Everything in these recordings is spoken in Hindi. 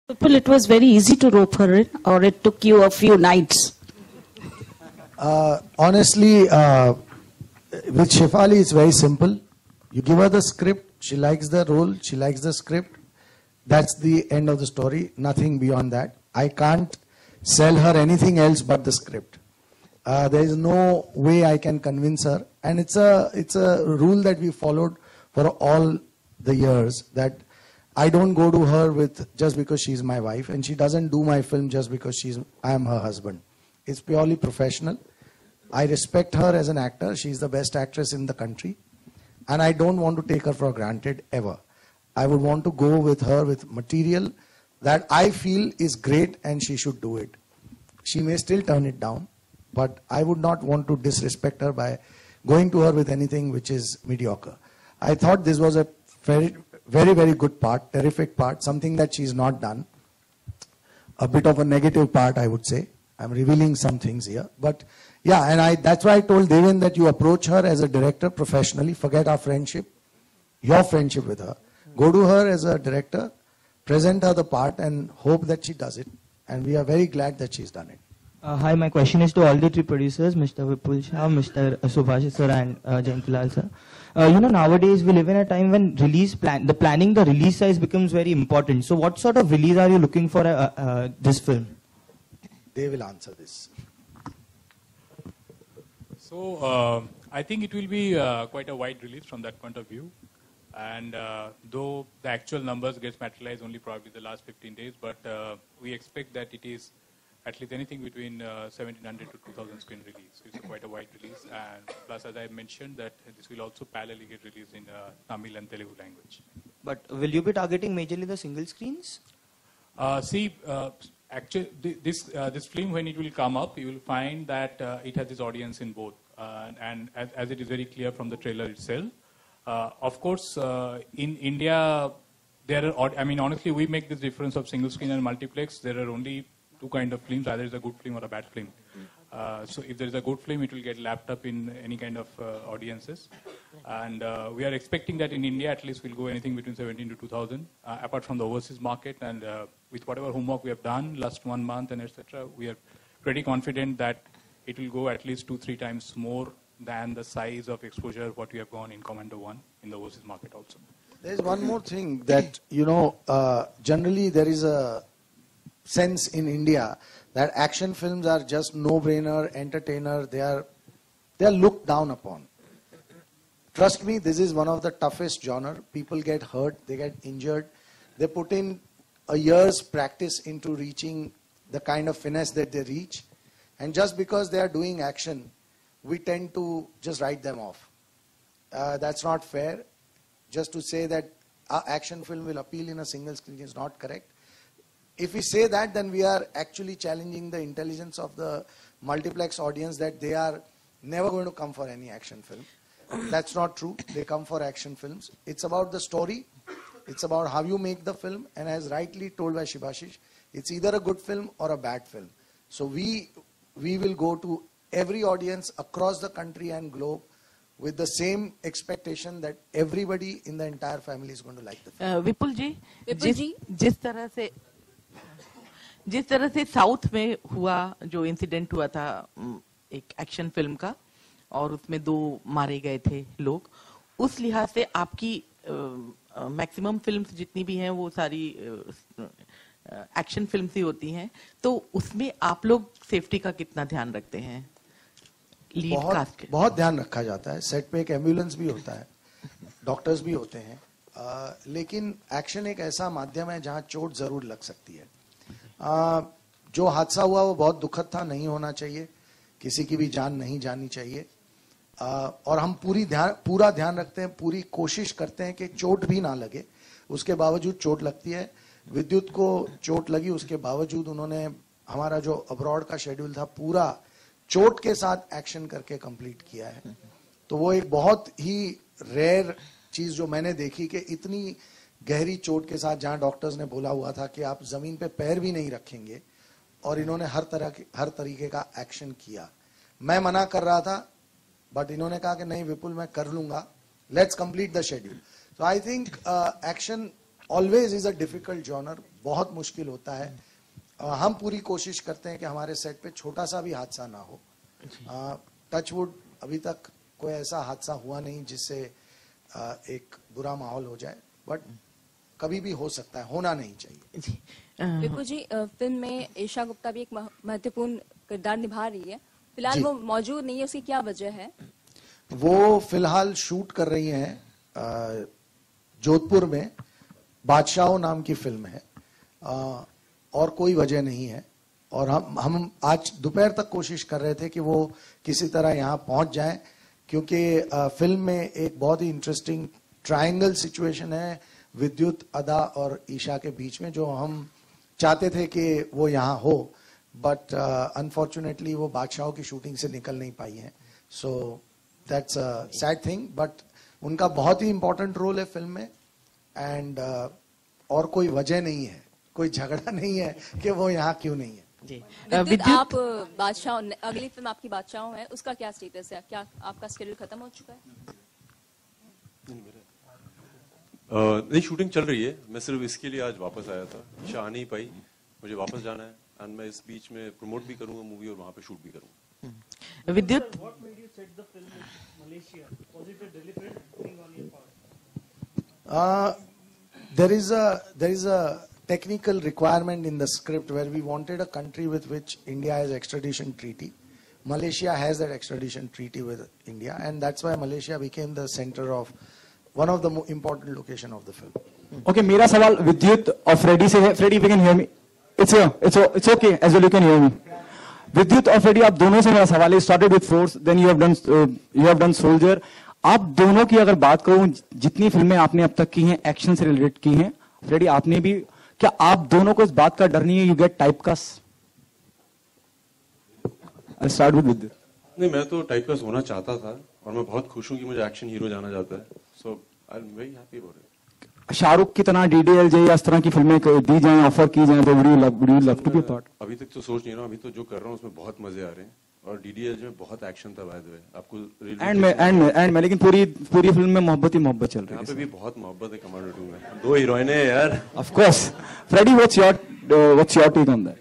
Well, it was very easy to rope her in, or it took you a few nights? Honestly, with Shefali, it's very simple. You give her the script, she likes the role, she likes the script. That's the end of the story, nothing beyond that. I can't sell her anything else but the script. There is no way I can convince her. And it's a rule that we followed for all the years, that I don't go to her with just because she's my wife, and she doesn't do my film just because I am her husband. It's purely professional. I respect her as an actor. She's the best actress in the country. And I don't want to take her for granted ever. I would want to go with her with material that I feel is great and she should do it. She may still turn it down, but I would not want to disrespect her by going to her with anything which is mediocre. I thought this was a very, very, very good part, terrific part, something that she's not done. A bit of a negative part, I would say. I'm revealing some things here. But yeah, and that's why I told Devin that you approach her as a director professionally, forget our friendship, your friendship with her. Go to her as a director, present her the part and hope that she does it. And we are very glad that she's done it. Hi, my question is to all the three producers, Mr. Vipul Shah, Mr. Subhash sir and Jayantilal sir. Nowadays we live in a time when the release size becomes very important. So what sort of release are you looking for this film? They will answer this. So I think it will be quite a wide release from that point of view. And though the actual numbers gets materialized only probably the last 15 days, but we expect that it is at least anything between 1,700 to 2,000 screen release. So it's quite a wide release. And plus, as I mentioned, that this will also parallelly get released in Tamil and Telugu language. But will you be targeting majorly the single screens? Actually, this film, when it will come up, you will find that it has this audience in both. And as it is very clear from the trailer itself, of course, in India, honestly, we make this difference of single screen and multiplex. There are only two kinds of films, either it's a good film or a bad film. So if there is a good film, it will get lapped up in any kind of audiences. And we are expecting that in India, at least, we'll go anything between 17 to 2,000, apart from the overseas market. And with whatever homework we have done last 1 month and etc., we are pretty confident that it will go at least 2-3 times more than the size of exposure what we have gone in Commando 1 in the overseas market also. There's one more thing that, generally there is a sense in India that action films are just no-brainer, entertainer, they are looked down upon. Trust me, this is one of the toughest genre. People get hurt, they get injured. They put in a year's practice into reaching the kind of finesse that they reach. And just because they are doing action, we tend to just write them off. That's not fair. Just to say that our action film will appeal in a single screen is not correct. If we say that, then we are actually challenging the intelligence of the multiplex audience that they are never going to come for any action film. That's not true. They come for action films. It's about the story. It's about how you make the film. And as rightly told by Shibashish, it's either a good film or a bad film. So we will go to every audience across the country and globe with the same expectation that everybody in the entire family is going to like the film. विपुल जी, जिस तरह से साउथ में हुआ जो इंसिडेंट हुआ था एक एक्शन फिल्म का और उसमें 2 मारे गए थे लोग, उस लिहाज से आपकी मैक्सिमम फिल्म्स जितनी भी हैं वो सारी एक्शन फिल्म्स ही होती हैं, तो उसमें आप लोग सेफ्टी का कितना ध्यान रखते हैं? बहुत ध्यान रखा जाता है. सेट पे एक एम्बुलेंस भी होता है, डॉक्टर्स भी होते हैं, लेकिन एक्शन एक ऐसा माध्यम है जहां चोट जरूर लग सकती है. जो हादसा हुआ वो बहुत दुखद था, नहीं होना चाहिए, किसी की भी जान नहीं जानी चाहिए. और हम पूरा ध्यान रखते हैं, पूरी कोशिश करते हैं कि चोट भी ना लगे. उसके बावजूद चोट लगती है. विद्युत को चोट लगी, उसके बावजूद उन्होंने हमारा जो अब्रॉड का शेड्यूल था पूरा चोट के साथ एक्शन करके कंप्लीट किया है. तो वो एक बहुत ही रेयर चीज जो मैंने देखी कि इतनी गहरी चोट के साथ, जहां डॉक्टर्स ने बोला हुआ था कि आप जमीन पे पैर भी नहीं रखेंगे, और इन्होंने हर तरीके का एक्शन किया. मैं मना कर रहा था, बट इन्होंने कहा कि नहीं विपुल मैं कर लूंगा, let's complete the schedule. So I think action always is a difficult genre, बहुत मुश्किल होता है। हम पूरी कोशिश करते हैं कि हमारे सेट पे छोटा सा भी हादसा ना हो। टचवुड अभी तक कोई ऐसा हादसा हुआ नहीं जिससे एक बुरा माहौल हो जाए, बट कभी भी हो सकता है, होना नहीं चाहिए। जी विपुल जी, फिल्म में ईशा गुप्ता भी एक महत्वपूर्ण किरदार निभा रही है, फिलहाल वो मौजूद नहीं है, उसकी क्या वजह है? वो फिलहाल शूट कर रही हैं जोधपुर में, बादशाह नाम की फिल्म है, और कोई वजह नहीं है। और हम आज दोपहर तक कोशिश कर रहे थे कि वो किसी तरह यहाँ पहुंच जाएं, क्योंकि फिल्म में एक बहुत ही इंटरेस्टिंग ट्रायंगल सिचुएशन है विद्युत, अदा और ईशा के बीच में, जो हम चाहते थे कि वो यहाँ हो, बट अनफॉर्चुनेटली वो बादशाह की शूटिंग से निकल नहीं पाई है। So that's a sad thing, but उनका बहुत ही इंपॉर्टेंट रोल है फिल्म में, एंड और कोई वजह नहीं है, कोई झगड़ा नहीं है कि वो यहाँ क्यों नहीं है। जी विद्युत, आप बादशाह, अगली फिल्म आपकी बादशाह है, उसका क्या स्टेटस है? क्या आपका शेड्यूल खत्म हो चुका है? नहीं, शूटिंग चल रही है। मैं सिर्फ इसके लिए आज वापस आया था, ईशा आ नहीं पाई, मुझे वापस जाना है, एंड मैं इस बीच में प्रमोट भी करूंगा मूवी और वहां पे शूट भी करूंगा। विद्युत, there is a technical requirement in the script where we wanted a country with which India has extradition treaty. Malaysia has that extradition treaty with India, and that's why Malaysia became the center of one of the important location of the film. Okay, मेरा सवाल विद्युत और फ्रेडी से है। Freddy, if you can hear me, it's okay as well, you can hear me. विद्युत और फ्रेडी, आप दोनों से मेरा सवाल है। Started with Force, then you have done Soldier. आप दोनों की अगर बात करूं, जितनी फिल्में आपने अब तक की हैं एक्शन से रिलेटेड की हैं, फ्रेडी आपने भी, क्या आप दोनों को इस बात का डर नहीं है you get typecast? I'll start with विद्युत। नहीं, मैं तो टाइपकास्ट होना चाहता था और मैं बहुत खुश हूं कि मुझे एक्शन हीरो जाना जाता है, so I am very happy about it. Shahrukh की तरह DDLJ या इस तरह की फिल्में दी जाएं, ऑफर की जाएं, तो would you love to be a part? अभी तक तो सोच नहीं रहा हूं, अभी तो जो कर रहा हूं उसमें बहुत मजे आ रहे हैं, और DDLJ में बहुत एक्शन था बाय द वे, आपको एंड में लेकिन पूरी फिल्म में मोहब्बत ही मोहब्बत चल रही है। यहाँ पे भी बहुत मोहब्बत है कमांडो 2 में, 2 हीरोइन है यार। Of course. Freddy, what's your take on that?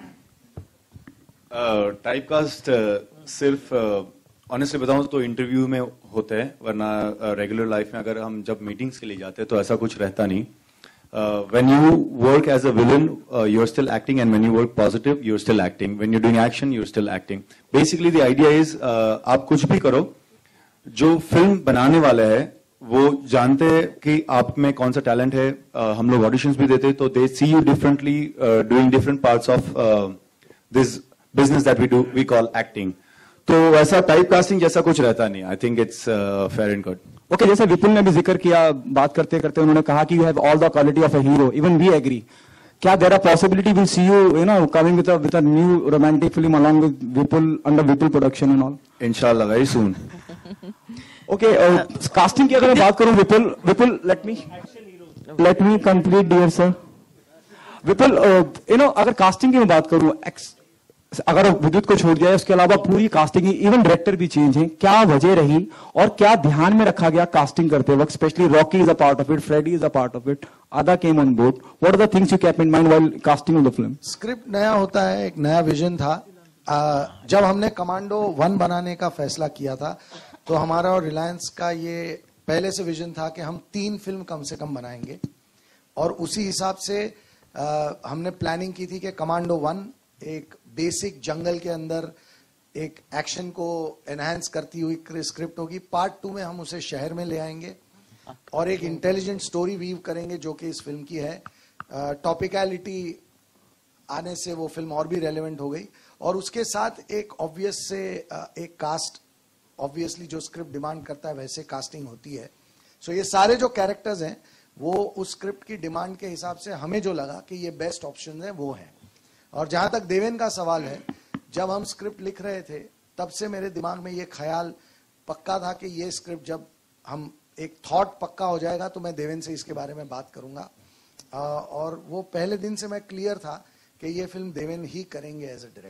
Typecast सिर्फ ऑनेस्टली बताऊं तो इंटरव्यू में होता है, वरना रेगुलर लाइफ में अगर हम जब मीटिंग्स के लिए जाते हैं तो ऐसा कुछ रहता नहीं। When you work as a villain, you're still acting, and when you work positive, you're still acting. When you're doing action, you're still acting. Basically, the idea is, आप कुछ भी करो, जो फिल्म बनाने वाला है वो जानते हैं कि आप में कौन सा टैलेंट है। हम लोग ऑडिशंस भी देते हैं, तो they see you differently, doing different parts of this business that we call acting. तो ऐसा टाइप कास्टिंग जैसा कुछ रहता नहीं। I think it's fair and good. Okay, जैसे विपुल ने भी जिक्र किया, बात करते करते उन्होंने कहा कि you have all the quality of a hero, even we agree. क्या there are possibility will see you know coming with a new romantic film along with Vipul under Vipul production and all? इंशाल्लाह वेरी सून। ओके, कास्टिंग की अगर मैं बात करूं, Vipul let me complete dear sir. Vipul, अगर कास्टिंग की मैं बात करूं, अगर विद्युत को छोड़ दिया, उसके अलावा पूरी कास्टिंग, इवन डायरेक्टर भी चेंज है, क्या वजह रही और क्या ध्यान में रखा गया कास्टिंग करते वक्त? Specially Rocky is a part of it, Freddy is a part of it, आदा came on board. What are the things you keep in mind while casting of the film? Script नया होता है, एक नया विजन था। जब हमने कमांडो 1 बनाने का फैसला किया था, तो हमारा और रिलायंस का ये पहले से विजन था कि हम 3 फिल्म कम से कम बनाएंगे, और उसी हिसाब से हमने प्लानिंग की थी कि कमांडो 1 एक बेसिक जंगल के अंदर एक एक्शन को एनहांस करती हुई स्क्रिप्ट होगी। पार्ट 2 में हम उसे शहर में ले आएंगे और एक इंटेलिजेंट स्टोरी वीव करेंगे, जो कि इस फिल्म की है। टॉपिकलिटी आने से वो फिल्म और भी रेलेवेंट हो गई, और उसके साथ एक ऑब्वियस से एक कास्ट, ऑब्वियसली जो स्क्रिप्ट डिमांड करता है वैसे कास्टिंग होती है। सो ये सारे जो कैरेक्टर्स हैं वो उस स्क्रिप्ट की डिमांड के हिसाब से हमें जो लगा कि ये बेस्ट ऑप्शन है वो है। और जहां तक देवेन का सवाल है, जब हम स्क्रिप्ट लिख रहे थे तब से मेरे दिमाग में ये ख्याल पक्का था कि ये स्क्रिप्ट जब हम एक थॉट पक्का हो जाएगा तो मैं देवेन से इसके बारे में बात करूंगा, और वो पहले दिन से मैं क्लियर था कि ये फिल्म देवेन ही करेंगे as a director.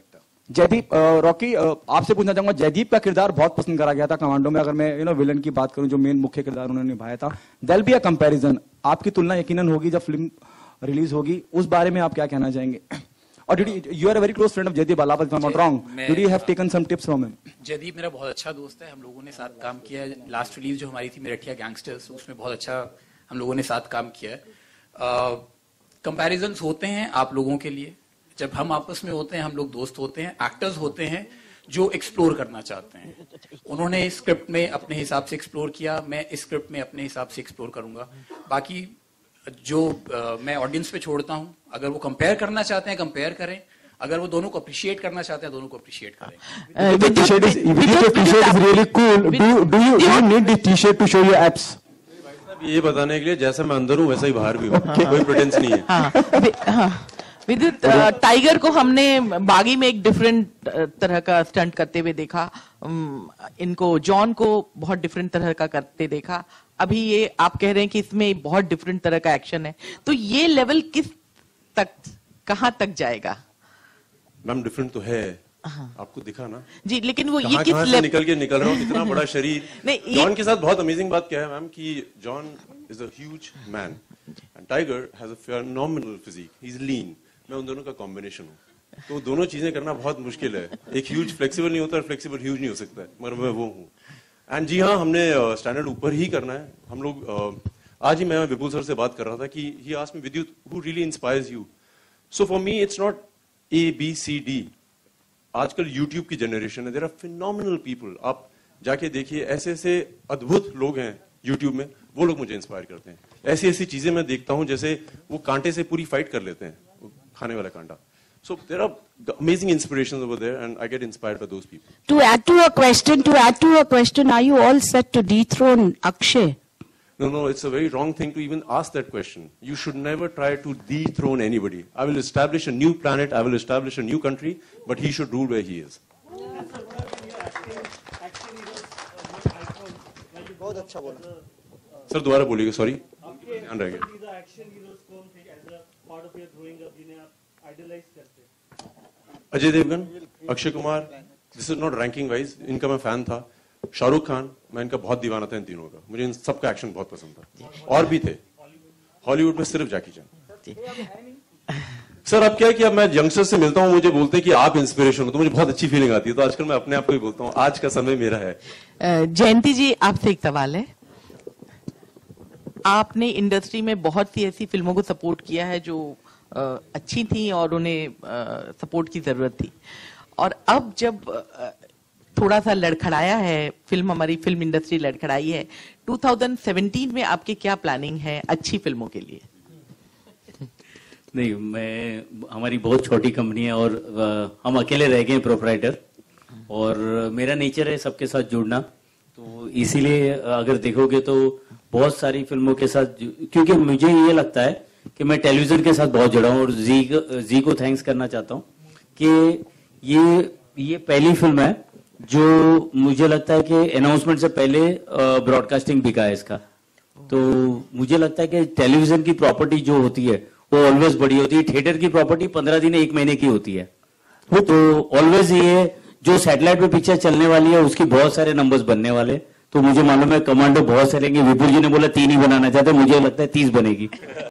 Jaideep, Rocky, आपसे पूछना चाहूंगा, जयदीप का किरदार बहुत पसंद करा गया था कमांडो में। अगर मैं विलन की बात करूं, जो मेन मुख्य किरदार उन्होंने निभाया था, देयर बी अ कंपैरिजन, आपकी तुलना यकीनन होगी जब फिल्म रिलीज होगी, उस बारे में आप क्या कहना चाहेंगे? और you are a very close friend of Jaideep Ahlawat, if I am not wrong, did you have taken some tips from him? Jaideep मेरा बहुत अच्छा दोस्त है, हम लोगों ने साथ काम किया है। लास्ट रिलीज जो हमारी थी मेरठिया गैंगस्टर्स, उसमें बहुत अच्छा हम लोगों ने साथ काम किया है। कंपैरिजन्स होते हैं आप लोगों के लिए, जब हम आपस में होते हैं, हम लोग दोस्त होते हैं, एक्टर्स होते हैं जो एक्सप्लोर करना चाहते हैं। उन्होंने स्क्रिप्ट में अपने हिसाब से एक्सप्लोर किया, मैं इस स्क्रिप्ट में अपने हिसाब से एक्सप्लोर करूंगा। बाकी जो मैं ऑडियंस पे छोड़ता हूं, अगर वो कंपेयर करना चाहते हैं कंपेयर करें, अगर वो दोनों को अप्रिशिएट करना चाहते हैं दोनों को अप्रिशिएट करें। T-shirt is really cool. Do you need this T-shirt to show your abs? ये बताने के लिए जैसा मैं अंदर हूँ वैसा ही बाहर भी हूँ, कोई प्रेटेंस नहीं है। विद्युत, टाइगर को हमने बागी में एक डिफरेंट तरह का स्टंट करते हुए देखा, इनको जॉन को बहुत डिफरेंट तरह का करते देखा, अभी ये आप कह रहे हैं कि इसमें बहुत डिफरेंट तरह का एक्शन है, तो ये लेवल किस तक, कहां तक जाएगा? मैम डिफरेंट तो है, आपको दिखा ना जी, लेकिन वो कहां ये किस से निकल रहा हूँ, कितना बड़ा शरीर। नहीं, जॉन के साथ बहुत अमेजिंग बात क्या है मैम कि John is a huge man and Tiger has a phenomenal physique, he is lean. मैं उन दोनों का कॉम्बिनेशन हूँ, तो दोनों चीजें करना बहुत मुश्किल है। एक ह्यूज फ्लेक्सिबल नहीं होता, फ्लेक्सिबल ह्यूज नहीं हो सकता है, मगर मैं वो हूँ। एंड जी हाँ, हमने स्टैंडर्ड ऊपर ही करना है। हम लोग आज ही मैं विपुल सर से बात कर रहा था कि ही asked me, Vidyut, who really inspires you? So for me it's not ABCD। आजकल यूट्यूब की जनरेशन है, देयर आर फिनोमिनल पीपल। आप जाके देखिए, ऐसे ऐसे अद्भुत लोग हैं यूट्यूब में, वो लोग मुझे इंस्पायर करते हैं। ऐसी ऐसी चीजें मैं देखता हूं, जैसे वो कांटे से पूरी फाइट कर लेते हैं, खाने वाला कांटा। So there are amazing inspirations over there, and I get inspired by those people. To add to a question, are you all set to dethrone Akshay? No, it's a very wrong thing to even ask that question. You should never try to dethrone anybody. I will establish a new planet, I will establish a new country, but he should rule where he is. बहुत अच्छा बोला सर, दोबारा बोलिएगा, सॉरी, ध्यान रह गया। Ajay Devgan, Akshay Kumar, this is not ranking wise, इनका मैं फैन था। शाहरुख खान, मैं इनका बहुत दीवाना था, इन तीनों का। मुझे इन सबका एक्शन बहुत पसंद था, और भी थे। हॉलीवुड में सिर्फ जैकी चैन। सर अब क्या है कि अब मैं यंगस्टर से मिलता हूँ, मुझे बोलते हैं कि आप इंस्पिरेशन हो, तो मुझे बहुत अच्छी फीलिंग आती है। तो आजकल मैं अपने आप को ही बोलता हूँ, आज का समय मेरा है। जयंती जी, आपसे एक सवाल है। आपने इंडस्ट्री में बहुत सी ऐसी फिल्मों को सपोर्ट किया है जो अच्छी थी और उन्हें सपोर्ट की जरूरत थी, और अब जब थोड़ा सा लड़खड़ाया है हमारी फिल्म इंडस्ट्री लड़खड़ाई है, 2017 में आपकी क्या प्लानिंग है अच्छी फिल्मों के लिए? नहीं, हमारी बहुत छोटी कंपनी है और हम अकेले रह गए प्रोप्राइटर, और मेरा नेचर है सबके साथ जुड़ना, तो इसीलिए अगर देखोगे तो बहुत सारी फिल्मों के साथ, क्योंकि मुझे ये लगता है कि मैं टेलीविजन के साथ बहुत जुड़ा हूँ, और जी को थैंक्स करना चाहता हूँ कि ये पहली फिल्म है जो मुझे लगता है कि अनाउंसमेंट से पहले ब्रॉडकास्टिंग बिका है इसका। तो मुझे लगता है कि टेलीविजन की प्रॉपर्टी जो होती है वो ऑलवेज बड़ी होती है, थिएटर की प्रॉपर्टी 15 दिन 1 महीने की होती है। तो ऑलवेज ये जो सैटेलाइट पे पिक्चर चलने वाली है उसकी बहुत सारे नंबर्स बनने वाले, तो मुझे मालूम है कमांडो बहुत चलेंगे। विपुल जी ने बोला 3 ही बनाना चाहते, मुझे लगता है 30 बनेगी।